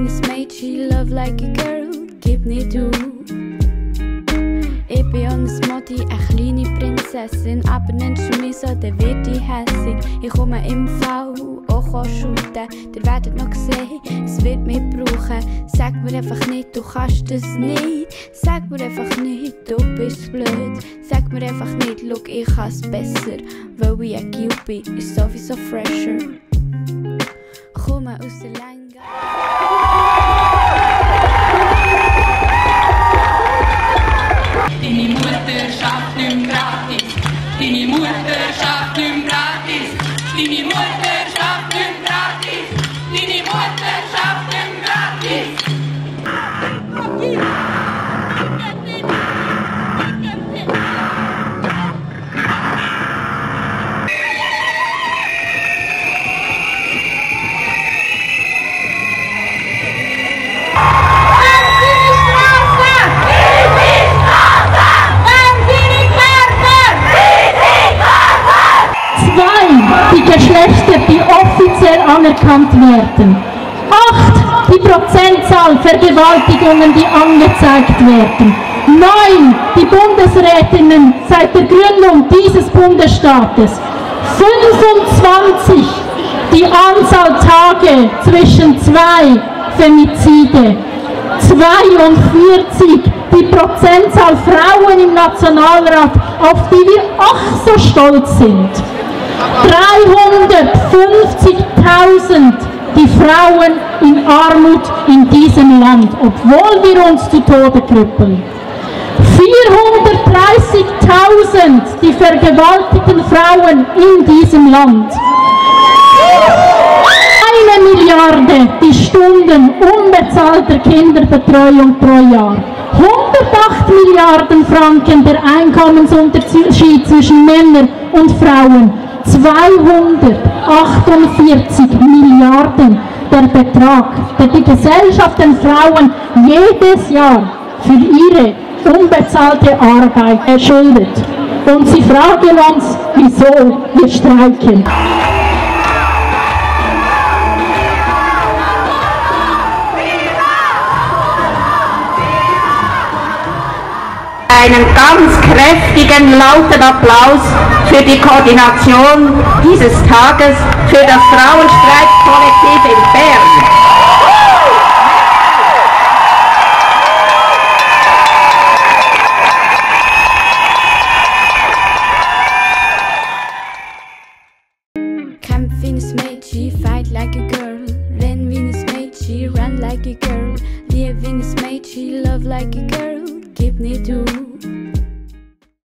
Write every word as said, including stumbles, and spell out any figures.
ein Mädchen, love like a girl, gib nicht auf. Ich bin auch ein Modi, eine kleine Prinzessin, aber nennst du mich so, dann wird ich hässig. Ich komme im Fall auch shooten, ihr werdet noch sehen, es wird mich brauchen. Sag mir einfach nicht, du kannst das nicht. Sag mir einfach nicht, du bist blöd. Sag mir einfach nicht, schau, ich kann's besser, weil ich ein Cube bin, ist sowieso fresher. Komme aus der Länge. Deine Mutter schafft nicht gratis. Deine Mutter schafft nicht gratis. Deine Mutter schafft nicht gratis. Deine Mutter schafft nicht gratis. Die Geschlechter, die offiziell anerkannt werden. Acht, die Prozentzahl Vergewaltigungen, die angezeigt werden. Neun, die Bundesrätinnen seit der Gründung dieses Bundesstaates. Fünfundzwanzig, die Anzahl Tage zwischen zwei Femizide. zweiundvierzig, die Prozentzahl Frauen im Nationalrat, auf die wir ach so stolz sind. dreihundertfünfzigtausend die Frauen in Armut in diesem Land, obwohl wir uns zu Tode krüppeln. vierhundertdreißigtausend die vergewaltigten Frauen in diesem Land. Eine Milliarde die Stunden unbezahlter Kinderbetreuung pro Jahr. hundertacht Milliarden Franken der Einkommensunterschied zwischen Männern und Frauen. zweihundertachtundvierzig Milliarden der Betrag, der die Gesellschaft den Frauen jedes Jahr für ihre unbezahlte Arbeit schuldet. Und sie fragen uns, wieso wir streiken. Einen ganz kräftigen, lauten Applaus für die Koordination dieses Tages für das Frauenstreikkollektiv in Bern. Kämpf wie ein Mädchen, fight like a girl. Renn wie ein Mädchen, run like a girl. Lieb wie ein Mädchen, love like a girl, gib nicht auf.